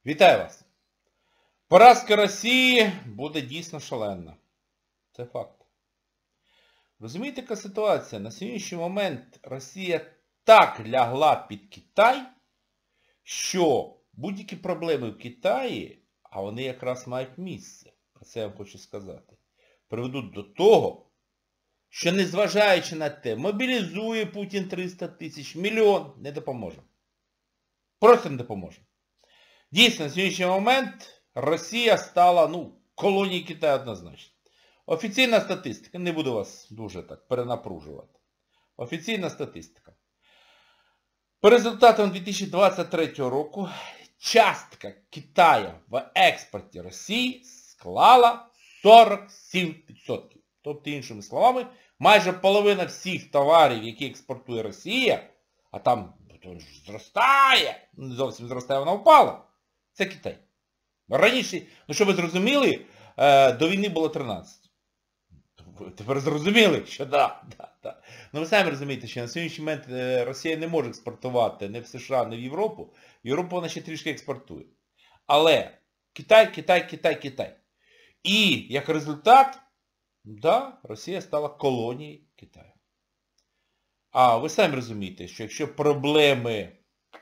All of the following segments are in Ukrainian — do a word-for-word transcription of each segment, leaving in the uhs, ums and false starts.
Вітаю вас! Поразка Росії буде дійсно шаленна. Це факт. Розумієте, яка ситуація? На сьогоднішній момент Росія так лягла під Китай, що будь-які проблеми в Китаї, а вони якраз мають місце, про це я вам хочу сказати, приведуть до того, що незважаючи на те, мобілізує Путін триста тисяч, мільйон, не допоможе. Просто не допоможе. Дійсно, на сьогоднішній момент Росія стала, ну, колонією Китаю однозначно. Офіційна статистика, не буду вас дуже так перенапружувати. Офіційна статистика. По результатам дві тисячі двадцять третього року частка Китаю в експорті Росії склала сорок сім відсотків. Тобто, іншими словами, майже половина всіх товарів, які експортує Росія, а там зростає, не зовсім зростає, вона впала. Це Китай. Раніше, ну щоб ви зрозуміли, до війни було тринадцять. Тепер зрозуміли, що да, да, да. Ну ви самі розумієте, що на сьогоднішній момент Росія не може експортувати ні в США, ні в Європу. В Європу вона ще трішки експортує. Але Китай, Китай, Китай, Китай. І як результат, да, Росія стала колонією Китаю. А ви самі розумієте, що якщо проблеми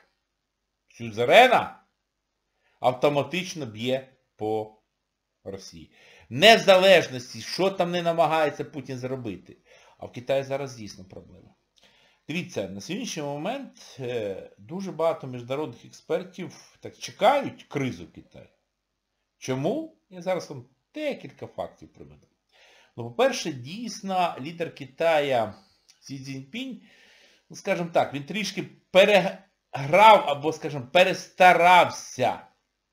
сюзерена, автоматично б'є по Росії. Незалежності, що там не намагається Путін зробити. А в Китаї зараз дійсно проблема. Дивіться, на сьогоднішній момент дуже багато міжнародних експертів так чекають кризу в Китаї. Чому? Я зараз вам декілька фактів приведу. Ну, по-перше, дійсно, лідер Китая Сі Цзіньпінь, ну, скажімо так, він трішки переграв або, скажімо, перестарався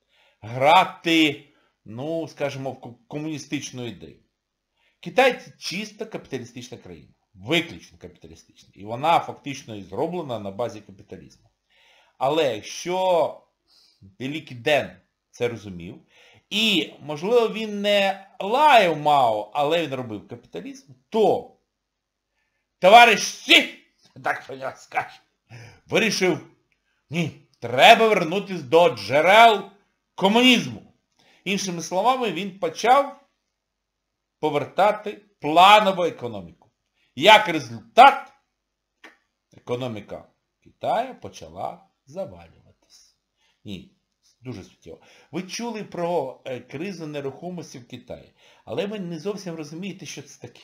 грати, ну, скажімо, в комуністичну ідею. Китай – це чисто капіталістична країна. Виключно капіталістична. І вона фактично і зроблена на базі капіталізму. Але якщо Великий Ден це розумів, і, можливо, він не лаяв Мао, але він робив капіталізм, то товариш Сі, так що я скажу, вирішив, ні, треба вернутися до джерел комунізму. Іншими словами, він почав повертати планову економіку. Як результат, економіка Китаю почала завалюватись. Ні, дуже суттєво. Ви чули про е, кризу нерухомості в Китаї, але ви не зовсім розумієте, що це таке.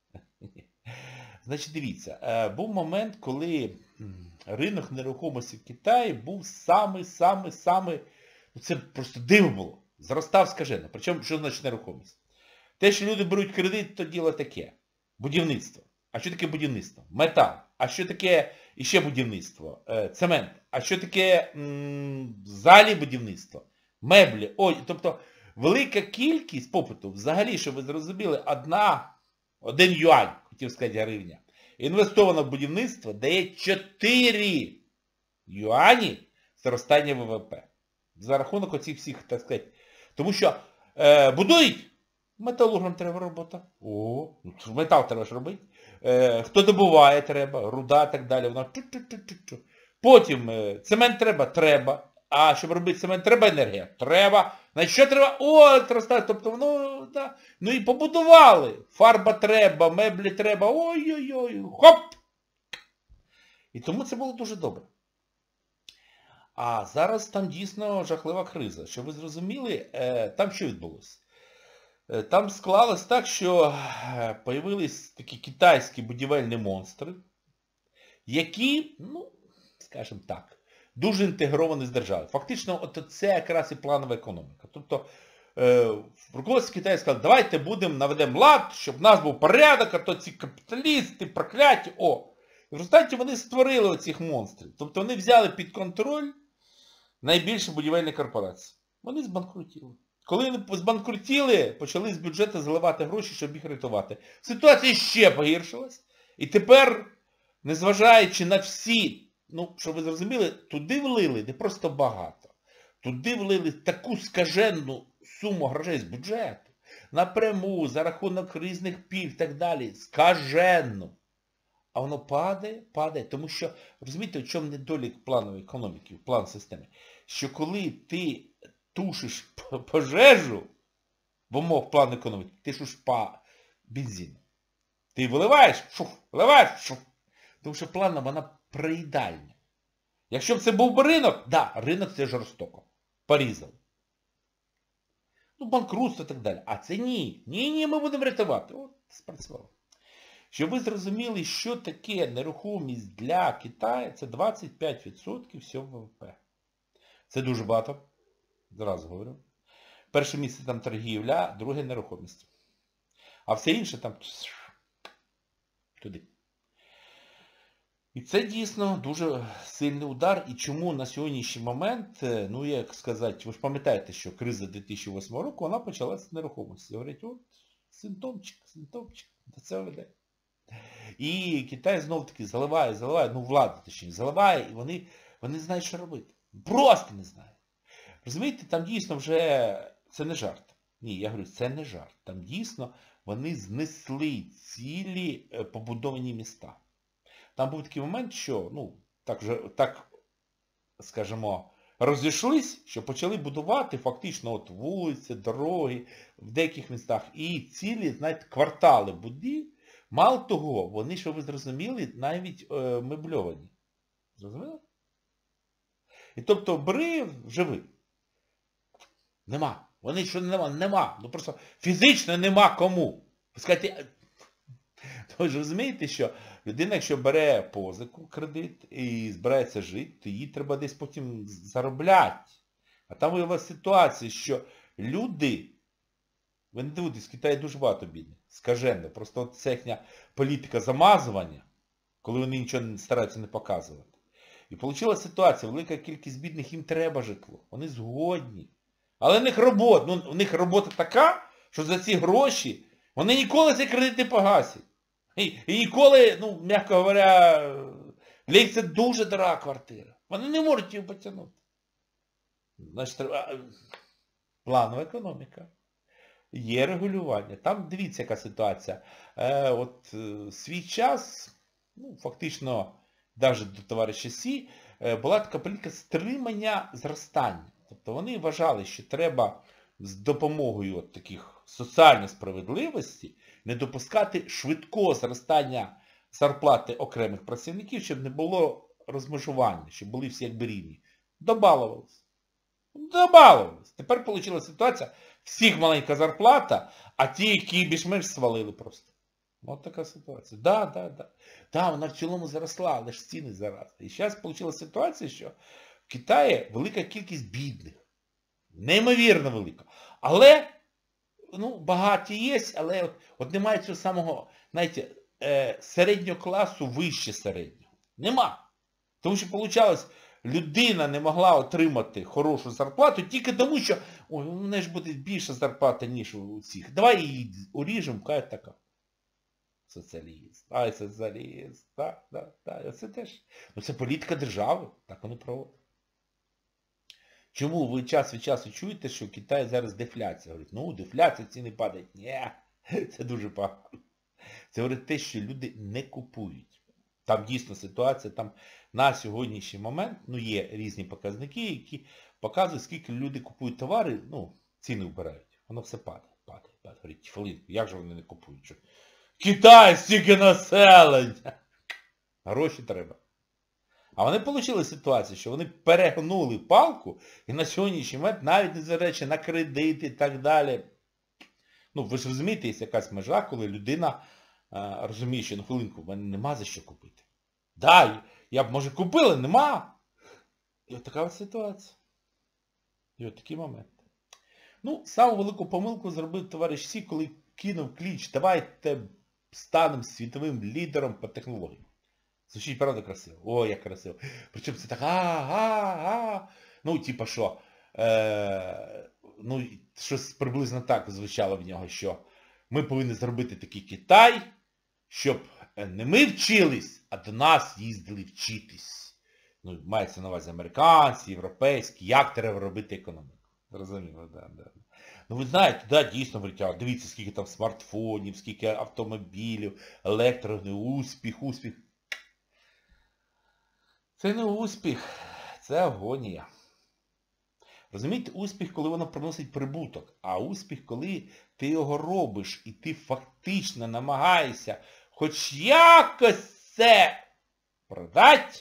Значить, дивіться, е, був момент, коли ринок нерухомості в Китаї був самий-самий-самий, ну це просто диво було. Зростав скажено. Причому, що значить нерухомість? Те, що люди беруть кредит, то діло таке. Будівництво. А що таке будівництво? Метал. А що таке іще будівництво? Е, цемент. А що таке м, взагалі будівництво? Меблі. Ой, тобто велика кількість попиту, взагалі, щоб ви зрозуміли, одна, один юань, хотів сказати гривня, інвестовано в будівництво дає чотири юані зростання Ве Ве Пе. За рахунок оцих всіх, так сказати. Тому що е, будують, металургам треба робота. О, метал треба ж робити. Е, хто добуває, треба, руда і так далі. Вона чу-чу-чу-чу. Потім е, цемент треба, треба. А щоб робити цемент, треба енергія. Треба. Значить, що треба? О, електростанція. Тобто, ну, да. Ну і побудували. Фарба треба, меблі треба. Ой-ой-ой. Хоп! І тому це було дуже добре. А зараз там дійсно жахлива криза. Щоб ви зрозуміли, е, там що відбулося? Е, там склалось так, що появились такі китайські будівельні монстри, які, ну, скажімо так, дуже інтегровані з державою. Фактично, от це якраз і планова економіка. Тобто, е, в руководстві Китаю сказали, давайте будемо, наведемо лад, щоб в нас був порядок, а то ці капіталісти, прокляті, о. І в результаті вони створили оцих монстрів. Тобто вони взяли під контроль найбільші будівельні корпорації. Вони збанкрутіли. Коли вони збанкрутіли, почали з бюджету заливати гроші, щоб їх рятувати. Ситуація ще погіршилась. І тепер, незважаючи на всі, ну, щоб ви зрозуміли, туди влили не просто багато. Туди влили таку скажену суму грошей з бюджету. Напряму, за рахунок різних пільг і так далі. Скажену. а воно падає, падає. Тому що, розумієте, в чому недолік планової економіки, план системи? Що коли ти тушиш пожежу в умовах плану економіки, ти тушиш по бензину. Ти виливаєш, шух, виливаєш, шух. Тому що плана, вона проїдальня. Якщо б це був би ринок, да, ринок це жорстоко. Порізали. Ну, банкрутство і так далі. А це ні. Ні, ні, ми будемо рятувати. От, спрацювало. Щоб ви зрозуміли, що таке нерухомість для Китаю, це двадцять п'ять відсотків всього ВВП. Це дуже багато. Зразу говорю. Перше місце там торгівля, друге нерухомість. А все інше там туди. І це дійсно дуже сильний удар. І чому на сьогоднішній момент, ну як сказати, ви ж пам'ятаєте, що криза дві тисячі восьмого року, вона почалася з нерухомості. Говорять, от, симптомчик, симптомчик, до цього веде. І Китай знов-таки заливає, заливає, ну влада точніше, заливає, і вони, вони знають, що робити. Просто не знають. Розумієте, там дійсно вже, це не жарт. Ні, я говорю, це не жарт. Там дійсно вони знесли цілі побудовані міста. Там був такий момент, що, ну, так, же, так скажімо, розійшлись, що почали будувати фактично от вулиці, дороги в деяких містах. І цілі, знаєте, квартали будів. Мало того, вони, що ви зрозуміли, навіть е, мебльовані. Зрозуміли? І тобто бери, живи. Нема. Вони що нема, нема. Ну просто фізично нема кому. Сказати, тож розумієте, що людина, якщо бере позику, кредит і збирається жити, то їй треба десь потім заробляти. А там виявилася ситуація, що люди, ви не дивитесь, в Китаї дуже багато бідних, скажено. Просто от ця їхня політика замазування, коли вони нічого не стараються не показувати. І вийшла ситуація, велика кількість бідних, їм треба житло. Вони згодні. Але в них робота, ну, в них робота така, що за ці гроші вони ніколи цей кредит не погасять. І, і ніколи, ну, м'яко говоря, для їх це дуже дорога квартира. Вони не можуть її потягнути. Значить, треба... Планова економіка. Є регулювання. Там, дивіться, яка ситуація. Е, от е, свій час, ну, фактично, навіть до товариша Сі, е, була така політика стримання зростання. Тобто вони вважали, що треба з допомогою от таких соціальної справедливості не допускати швидкого зростання зарплати окремих працівників, щоб не було розмежування, щоб були всі якби рівні. Добалувалось. Добалувалось. Тепер вийшла ситуація, всіх маленька зарплата, а ті, які більш-менш свалили просто. Ось така ситуація. Да, да, да. Да, вона в цілому заросла, але ж ціни заросли. І зараз вийшла ситуація, що в Китаї велика кількість бідних. Неймовірно велика. Але, ну, багаті є, але от, от немає цього самого, знаєте, е, середнього класу вище середнього. Нема. Тому що, виходило, людина не могла отримати хорошу зарплату тільки тому, що, ой, у мене ж буде більша зарплата, ніж у цих. Давай її уріжемо, каже така. Соціаліст. Ай, соціаліст. Так, так, так. Це теж. Ну це політика держави. Так вони проводять. Чому ви час від часу чуєте, що в Китаї зараз дефляція? Говорять, ну, дефляція, ціни падають. Ні, це дуже погано. Це говорить те, що люди не купують. Там дійсно ситуація, там на сьогоднішній момент, ну, є різні показники, які показують, скільки люди купують товари, ну, ціни вбирають. Воно все падає, падає, падає. Говорить, Фалин, як же вони не купують? Що? Китай, стільки населення! Гроші треба. А вони отримали ситуацію, що вони перегнули палку і на сьогоднішній момент навіть не зважаючи на кредити і так далі. Ну, ви ж розумієте, є якась межа, коли людина а, розуміє, що на хвилинку, в мене нема за що купити. Да, я б, може, купила, нема. І от така ось ситуація. І от такий момент. Ну, саму велику помилку зробив товариш Сі, коли кинув кліч, давайте станемо світовим лідером по технологіям. Звучить, правда, красиво? О, як красиво. Причому це так, а-а-а. Ну, типа що, е, ну, щось приблизно так звучало в нього, що ми повинні зробити такий Китай, щоб не ми вчились, а до нас їздили вчитись. Ну, мається на увазі американці, європейські, як треба робити економіку. Зрозуміло, да, да. Ну, ви знаєте, да, дійсно, говорять, дивіться, скільки там смартфонів, скільки автомобілів, електронний успіх, успіх. Це не успіх, це агонія. Розумієте, успіх, коли воно приносить прибуток, а успіх, коли ти його робиш і ти фактично намагаєшся хоч якось це продати.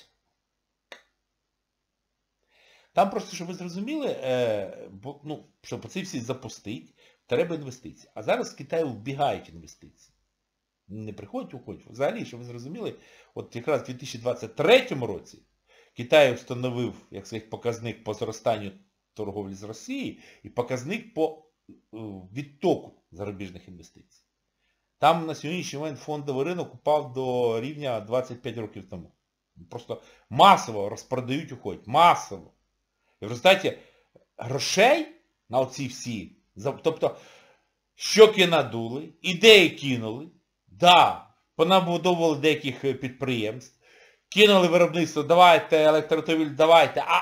Там просто, щоб ви зрозуміли, е, бо, ну, щоб це всі запустити, треба інвестиції. А зараз з Китаю вбігають інвестиції. Не приходять, уходять. Взагалі, щоб ви зрозуміли, от якраз в дві тисячі двадцять третьому році Китай встановив як своїх показник по зростанню торговлі з Росією і показник по відтоку зарубіжних інвестицій. Там на сьогоднішній момент фондовий ринок упав до рівня двадцять п'ять років тому. Просто масово розпродають, уходять. Масово. І в результаті грошей на оці всі, тобто щоки надули, ідеї кинули, да, понабудовували деяких підприємств, кинули виробництво, давайте електроавтомобіль, давайте, а...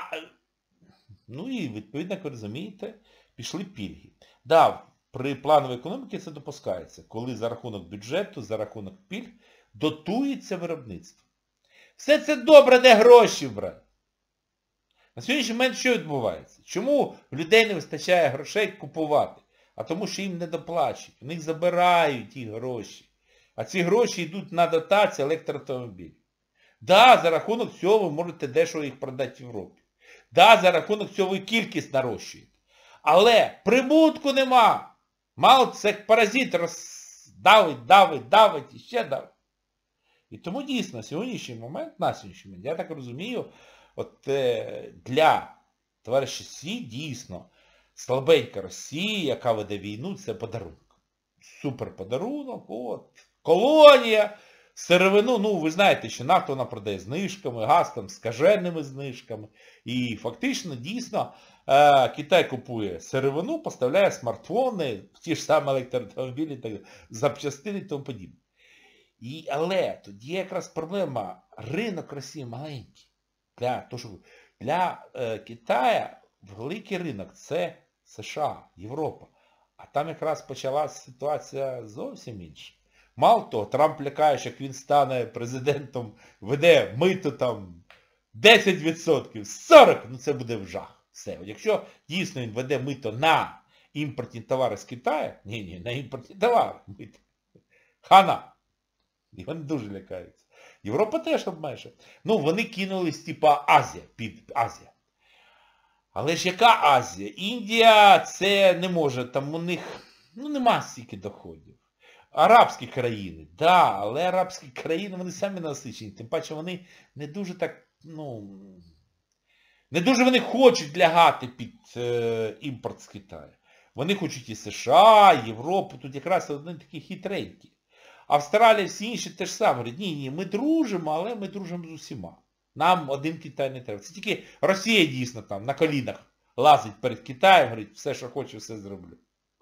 Ну і, відповідно, як ви розумієте, пішли пільги. Да, при плановій економіці це допускається, коли за рахунок бюджету, за рахунок пільг дотується виробництво. Все це добре, де гроші брати. На сьогоднішній момент що відбувається? Чому в людей не вистачає грошей купувати? А тому, що їм не доплачують. У них забирають ті гроші. А ці гроші йдуть на дотацію електроавтомобілів. Да, за рахунок цього ви можете дешево їх продати в Європі. Да, за рахунок цього ви кількість нарощуєте. Але прибутку нема. Мало це як паразит роздавить, давить, давить і ще давить. І тому дійсно, на сьогоднішній момент, на сьогоднішній момент, я так розумію, от е, для товариша Сі дійсно слабенька Росія, яка веде війну, це подарунок. Супер подарунок, от, колонія, сировину, ну ви знаєте, що нафту вона продає знижками, газ там скаженими знижками. І фактично, дійсно, е, Китай купує сировину, поставляє смартфони, ті ж самі електроавтомобілі, так, запчастини і тому подібне. І, але тоді якраз проблема, ринок Росії маленький. Для, то, що, для е, Китаю великий ринок це США, Європа. А там якраз почалася ситуація зовсім інша. Мало того, Трамп лякає, що як він стане президентом, веде мито там десять відсотків, сорок відсотків, ну це буде в жах. Все. Якщо дійсно він веде мито на імпортні товари з Китаю, ні-ні, на імпортні товари мито. Хана. І вони дуже лякаються. Європа теж обмежує. Ну, вони кинулись, типа, Азія, під Азія. Але ж яка Азія? Індія це не може, там у них, ну, нема стільки доходів. Арабські країни, да, але арабські країни, вони самі насичені. Тим паче вони не дуже так, ну, не дуже вони хочуть лягати під е, імпорт з Китаю. Вони хочуть і США, і Європу, тут якраз вони такі хитренькі. Австралія, всі інші теж саме говорять, ні, ні, ми дружимо, але ми дружимо з усіма. Нам один Китай не треба. Це тільки Росія дійсно там на колінах лазить перед Китаєм, говорить, все, що хочу, все зроблю.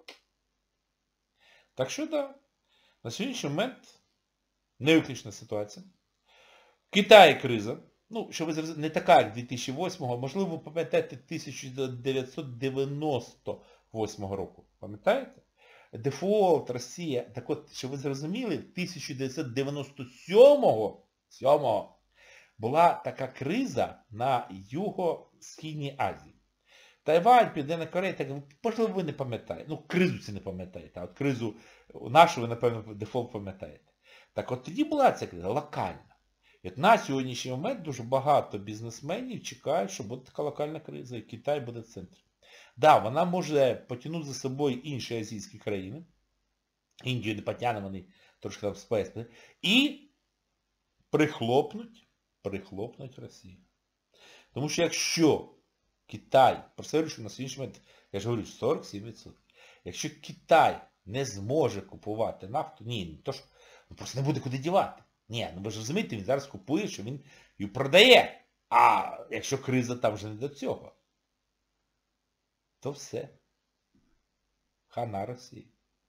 Так що, да, на сьогоднішній момент невиключна ситуація. В Китаї криза. Ну, що ви зрозуміли, не така, як дві тисячі восьмого, можливо, ви пам'ятаєте тисяча дев'ятсот дев'яносто восьмого року. Пам'ятаєте? Дефолт, Росія. Так от, що ви зрозуміли, в тисяча дев'ятсот дев'яносто сьомому була така криза на Юго-Східній Азії. Тайвань, Південна Корея, так, можливо, ви не пам'ятаєте. Ну, кризу це не пам'ятаєте, а от кризу нашу ви, напевно, дефолт пам'ятаєте. Так от тоді була ця криза локальна. І от на сьогоднішній момент дуже багато бізнесменів чекають, що буде така локальна криза, і Китай буде в центрі. Да, вона може потягнути за собою інші азійські країни. Індію не потягне, вони трошки там спецпи. І прихлопнуть, прихлопнуть Росію. Тому що якщо Китай, просто що на сьогоднішній момент, я ж говорю, сорок сім відсотків. Якщо Китай не зможе купувати нафту, ні, не то що, ну просто не буде куди дівати. Ні, ну ви ж розумієте, він зараз купує, що він її продає. А якщо криза там вже не до цього, то все. Хана Росії.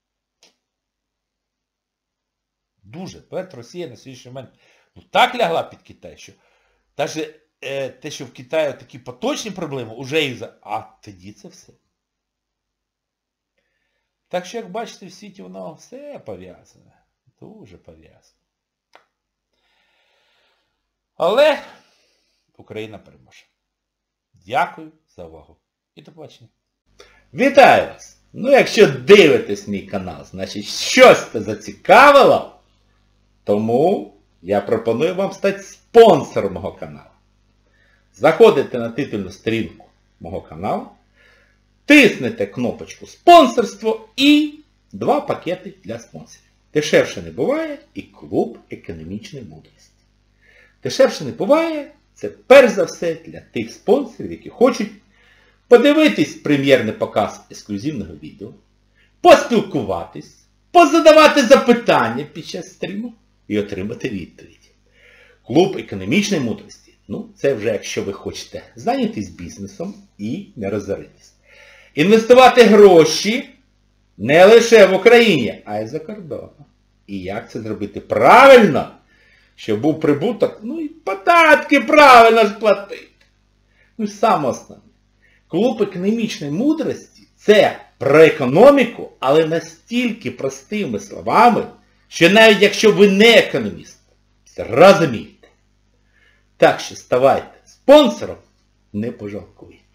Дуже. Поэтому Росія на сьогоднішній момент ну, так лягла під Китай, що навіть е, те, що в Китаї такі поточні проблеми, вже їх за... А тоді це все. Так що, як бачите, в світі воно все пов'язане. Дуже пов'язане. Але, Україна переможе. Дякую за увагу і до побачення. Вітаю вас! Ну, якщо дивитесь мій канал, значить щось це зацікавило, тому я пропоную вам стати спонсором мого каналу. Заходите на титульну сторінку мого каналу, тиснете кнопочку «Спонсорство» і два пакети для спонсорів. Дешевше не буває і клуб економічної мудрості. Дешевше не буває – це перш за все для тих спонсорів, які хочуть подивитись прем'єрний показ ексклюзивного відео, поспілкуватись, позадавати запитання під час стріму і отримати відповіді. Клуб економічної мудрості. Ну, це вже якщо ви хочете зайнятися бізнесом і не розоритись. Інвестувати гроші не лише в Україні, а й за кордоном. І як це зробити правильно, щоб був прибуток, ну і податки правильно сплатити. Ну і саме основне. Клуб економічної мудрості – це про економіку, але настільки простими словами, що навіть якщо ви не економіст, зрозумієте. Так що ставайте спонсором, не пожалкуйте.